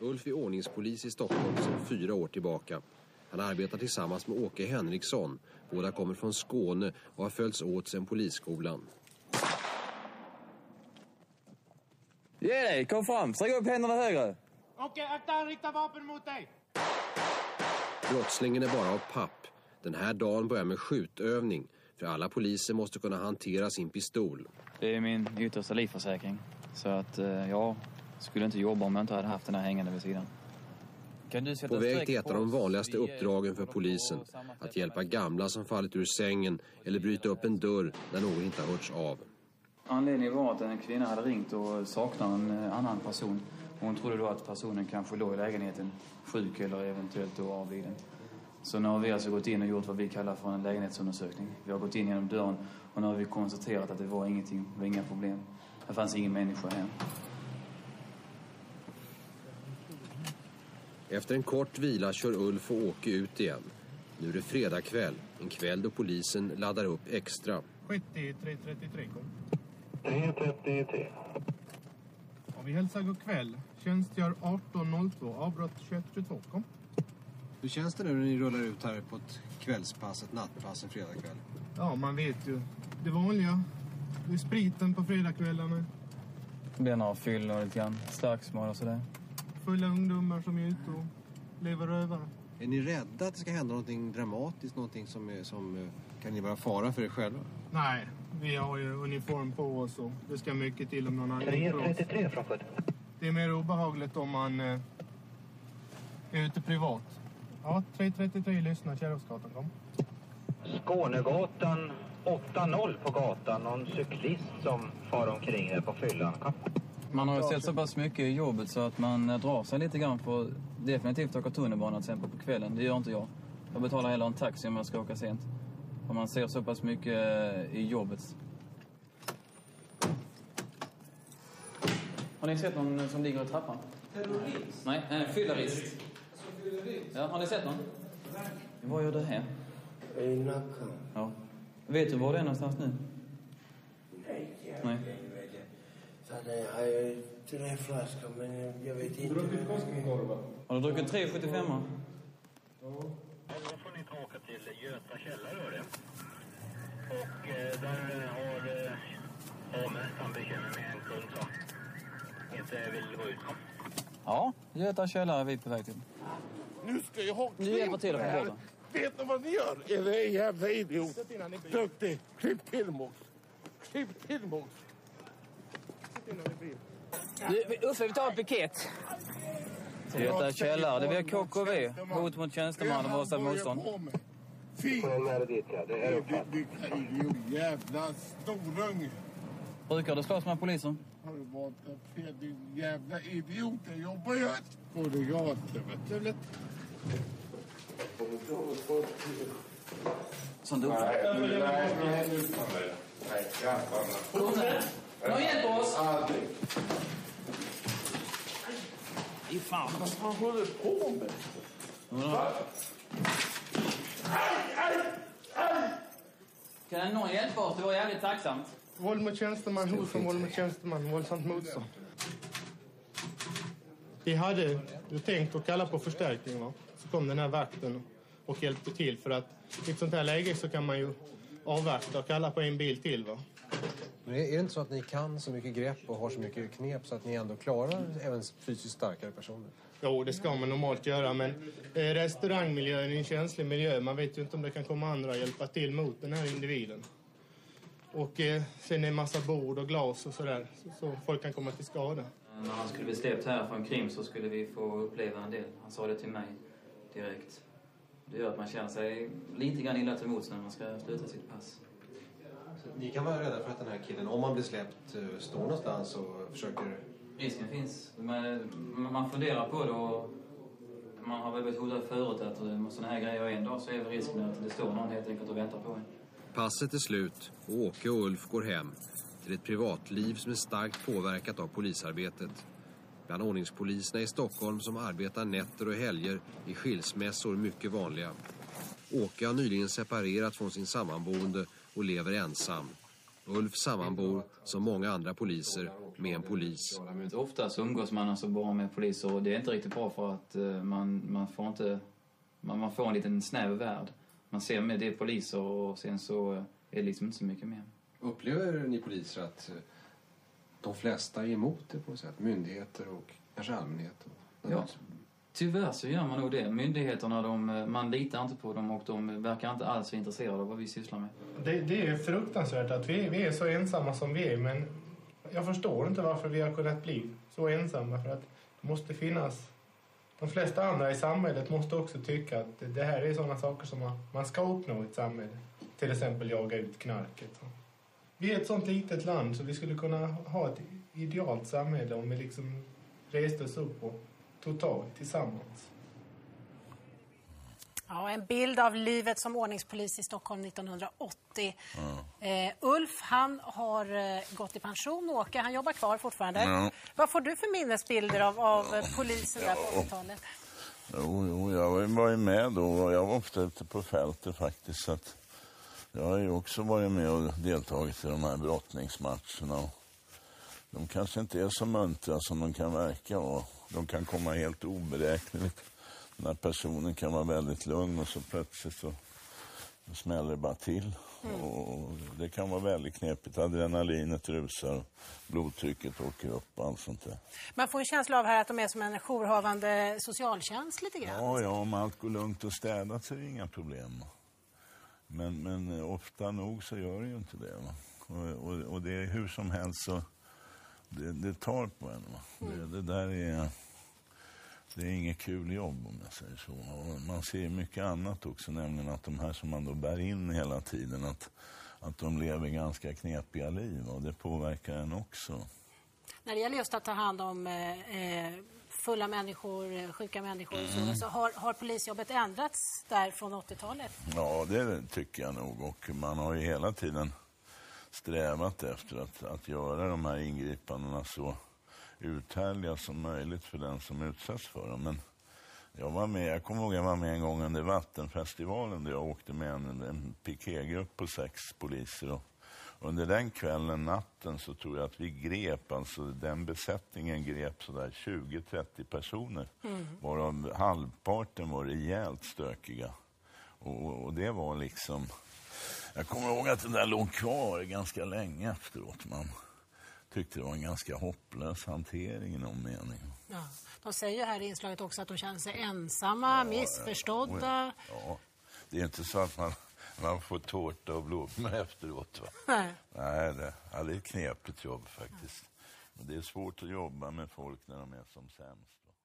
Ulf är ordningspolis i Stockholm sedan 4 år tillbaka. Han arbetar tillsammans med Åke Henriksson. Båda kommer från Skåne och har följts åt sedan polisskolan. Ge dig, kom fram. Sträck upp händerna högre. Okej, akta, han riktar vapen mot dig. Brottslingen är bara av papp. Den här dagen börjar med skjutövning. För alla poliser måste kunna hantera sin pistol. Det är min yttersta livförsäkring. Så att jag skulle inte jobba om jag inte hade haft den här hängande vid sidan. På väg till ett av de vanligaste uppdragen för polisen. Att hjälpa gamla som fallit ur sängen eller bryta upp en dörr när någon inte har hörts av. Anledningen var att en kvinna hade ringt och saknade en annan person. Hon trodde då att personen kanske låg i lägenheten sjuk eller eventuellt då avliden. Så nu har vi alltså gått in och gjort vad vi kallar för en lägenhetsundersökning. Vi har gått in genom dörren och nu har vi konstaterat att det var ingenting, det var inga problem. Det fanns ingen människa här. Efter en kort vila kör Ulf och Åke ut igen. Nu är det fredag kväll, en kväll då polisen laddar upp extra. 7333 kom. 333. Och vi hälsar god kväll. Tjänstgör 18.02, avbrott 21.22 kom. Hur känns det nu när ni rullar ut här på ett kvällspass, ett nattpass en fredagkväll? Ja, man vet ju. Det vanliga. Det är spriten på fredagskvällarna. Det blir några fyll och lite grann slagsmål och sådär. Fulla ungdomar som är ute och lever rövare. Är ni rädda att det ska hända någonting dramatiskt, någonting som kan vara fara för er själva? Nej, vi har ju uniform på oss och det ska mycket till om någon annan. 333 från 70. Det är mer obehagligt om man är ute privat. Ja, 333 lyssna, Kärrhovsgatan kom. Skånegatan 80 på gatan. Någon cyklist som far omkring här på fyllan. Man har ju sett så pass mycket i jobbet så att man drar sig lite grann på definitivt åka tunnelbana till exempel på kvällen. Det gör inte jag. Jag betalar hellre en taxi om jag ska åka sent. För man ser så pass mycket i jobbet. Har ni sett någon som ligger i trappan? Terrorist? Nej, en fyllerist. Ja, har ni sett någon? Nej. Vad gör det här? I Nacka. Ja. Vet du var det är någonstans nu? Nej. Nej. Så det har jag 3 flaskor, men jag vet inte. Har du druckit 3,75? Då får ni ta åka till Göta källare. Och där har mästaren bekymmer med en kund som inte vill gå ut. Ja, Göta källare är vi på väg till. Nu ska jag ha Nu hjälper till att få bort. Vet ni vad ni gör? Är det en jävla idiot? Duktig. Klipp till Mås. Klipp till Mås. Uffe, vi tar en piket. Göta källare, det blir KKV. Hot mot tjänsteman och vårdsamt motstånd. Fy! Det är dit, ja. Det är uppfatt. Du jävla storunge. Brukar du slåss med polisen? Har du varit fel, du jävla idiot? Jag jobbar ju på det gatan, vet du. Som du uppfattar. Kom igen på oss! I fan. Vad håller du på med? Kan någon hjälpa oss? Det var jävligt tacksamt. Våld mot tjänsteman, hot från våld mot tjänsteman, våldsamt motstånd. Vi hade tänkt att kalla på förstärkning, va? Så kom den här vakten och hjälpte till. För att i ett sånt här läge så kan man ju avvakta och kalla på en bil till, va? Men är det inte så att ni kan så mycket grepp och har så mycket knep så att ni ändå klarar även fysiskt starkare personer? Jo, det ska man normalt göra, men restaurangmiljön är en känslig miljö. Man vet ju inte om det kan komma andra och hjälpa till mot den här individen. Och sen är en massa bord och glas och sådär, så folk kan komma till skada. När han skulle bli släppt här från Krim så skulle vi få uppleva en del. Han sa det till mig direkt. Det gör att man känner sig lite grann illa till mots när man ska sluta sitt pass. Så ni kan vara rädda för att den här killen, om han blir släppt, står någonstans och försöker... Risken finns. Man funderar på det och man har väl blivit hotad förut att sådana här grejer en dag så är det risken att det står någon helt enkelt och väntar på en. Passet är slut och Åke och Ulf går hem till ett privatliv som är starkt påverkat av polisarbetet. Bland ordningspoliserna i Stockholm som arbetar nätter och helger är skilsmässor mycket vanliga. Åke har nyligen separerat från sin sammanboende och lever ensam. Ulf sammanbor som många andra poliser med en polis. Ofta så umgås man alltså bara med poliser och det är inte riktigt bra för att man får en liten snäv värld. Man ser med det är poliser och sen så är det liksom inte så mycket mer. Upplever ni poliser att de flesta är emot det på något sätt? Myndigheter och kanske allmänhet? Ja, tyvärr så gör man nog det. Myndigheterna, man litar inte på dem och de verkar inte alls intresserade av vad vi sysslar med. Det är fruktansvärt att vi är så ensamma som vi är, men jag förstår inte varför vi har kunnat bli så ensamma. För att det måste finnas... De flesta andra i samhället måste också tycka att det här är sådana saker som man ska uppnå i ett samhälle. Till exempel jaga ut knarket. Vi är ett sånt litet land så vi skulle kunna ha ett idealt samhälle om vi liksom reste oss upp och totalt tillsammans. Ja, en bild av livet som ordningspolis i Stockholm 1980. Ulf, han har gått i pension. Åke, han jobbar kvar fortfarande. Vad får du för minnesbilder av polisen där på 80-talet? Jo, jag var ju med då och jag var ofta ute på fältet faktiskt. Så att jag har ju också varit med och deltagit i de här brottningsmatcherna. De kanske inte är så muntra som de kan verka och de kan komma helt oberäkneligt. Den här personen kan vara väldigt lugn och så plötsligt så smäller det bara till. Och det kan vara väldigt knepigt. Adrenalinet rusar, blodtrycket åker upp och allt sånt där. Man får en känsla av här att de är som en jourhavande socialtjänst lite grann. Ja, om allt går lugnt och städat så är det inga problem. Men ofta nog så gör det ju inte det. Va? Och det är hur som helst så det tar på en. Va? Det där är... Det är inget kul jobb om jag säger så. Och man ser mycket annat också, nämligen att de här som man då bär in hela tiden, att de lever ganska knepiga liv och det påverkar en också. När det gäller just att ta hand om fulla människor, sjuka människor så har polisjobbet ändrats där från 80-talet? Ja, det tycker jag nog och man har ju hela tiden strävat efter att göra de här ingripandena så uthärliga som möjligt för den som utsätts för dem. Men jag kommer ihåg jag var med en gång under Vattenfestivalen där jag åkte med en piketgrupp på 6 poliser och under den kvällen, natten, så tror jag att vi grep, alltså den besättningen grep sådär 20-30 personer. Varav halvparten var rejält stökiga. Och det var liksom, jag kommer ihåg att det där låg kvar ganska länge efteråt. Man tyckte det var en ganska hopplös hantering i någon mening. Ja, de säger ju här i inslaget också att de känner sig ensamma, missförstådda. Ja, det är inte så att man får tårta och blommor efteråt. Va? Nej, det är ett knepigt jobb faktiskt. Det är svårt att jobba med folk när de är som sämst. Va?